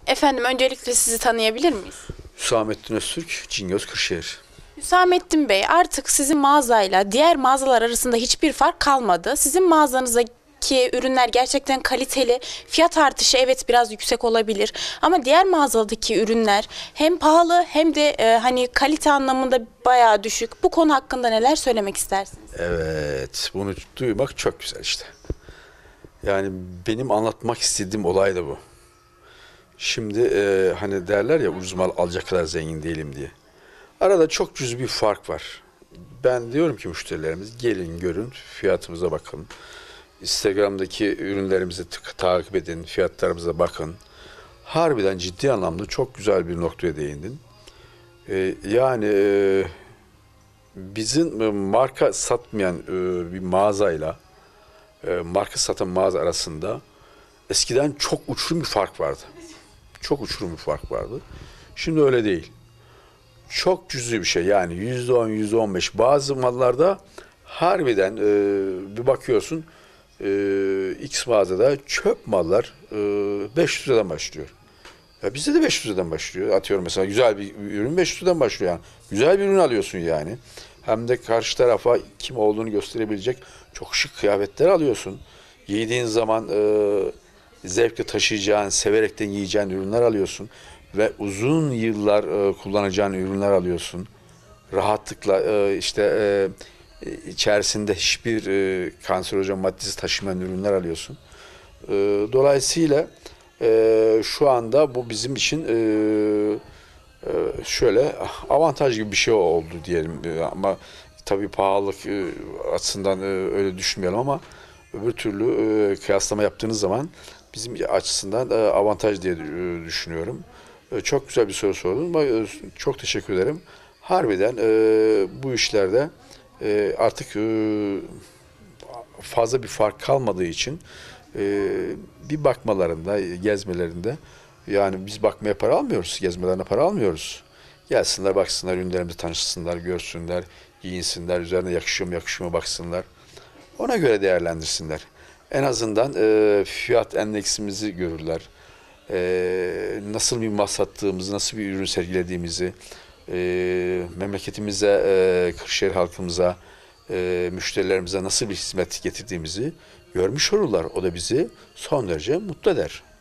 Efendim öncelikle sizi tanıyabilir miyiz? Hüsamettin Öztürk, Cingöz Kırşehir. Hüsamettin Bey, artık sizin mağazayla diğer mağazalar arasında hiçbir fark kalmadı. Sizin mağazanızdaki ürünler gerçekten kaliteli. Fiyat artışı evet biraz yüksek olabilir. Ama diğer mağazadaki ürünler hem pahalı hem de hani kalite anlamında bayağı düşük. Bu konu hakkında neler söylemek istersiniz? Evet, bunu duymak çok güzel işte. Yani benim anlatmak istediğim olay da bu. Şimdi hani derler ya ucuz mal alacak kadar zengin değilim diye. Arada çok cüzi bir fark var. Ben diyorum ki müşterilerimiz gelin görün fiyatımıza bakın. Instagram'daki ürünlerimizi takip edin, fiyatlarımıza bakın. Harbiden ciddi anlamda çok güzel bir noktaya değindin. Yani bizim marka satmayan bir mağazayla marka satan mağaza arasında eskiden çok uçurum bir fark vardı. Çok uçurum bir fark vardı. Şimdi öyle değil. Çok cüzi bir şey yani %10, %15 bazı mallarda harbiden bir bakıyorsun X mağazada çöp mallar 500 liradan başlıyor. Ya bizde de 500 liradan başlıyor. Atıyorum mesela güzel bir ürün 500 liradan başlıyor yani. Güzel bir ürün alıyorsun yani. Hem de karşı tarafa kim olduğunu gösterebilecek çok şık kıyafetler alıyorsun. Giydiğin zaman zevkle taşıyacağın, severekten yiyeceğin ürünler alıyorsun. Ve uzun yıllar kullanacağın ürünler alıyorsun. Rahatlıkla içerisinde hiçbir kanserojen maddesi taşımayan ürünler alıyorsun. Dolayısıyla şu anda bu bizim için şöyle avantaj gibi bir şey oldu diyelim. Ama tabii pahalılık açısından öyle düşünmeyelim ama öbür türlü kıyaslama yaptığınız zaman bizim açısından avantaj diye düşünüyorum. Çok güzel bir soru sordun. Çok teşekkür ederim. Harbiden bu işlerde artık fazla bir fark kalmadığı için bir bakmalarında, gezmelerinde yani biz bakmaya para almıyoruz, gezmelerine para almıyoruz. Gelsinler, baksınlar, ürünlerimizi tanışsınlar, görsünler, giyinsinler, üzerine yakışıyor mu, yakışıyor mu baksınlar. Ona göre değerlendirsinler. En azından fiyat endeksimizi görürler. Nasıl bir mal sattığımızı, nasıl bir ürün sergilediğimizi, memleketimize, Kırşehir halkımıza, müşterilerimize nasıl bir hizmet getirdiğimizi görmüş olurlar. O da bizi son derece mutlu eder.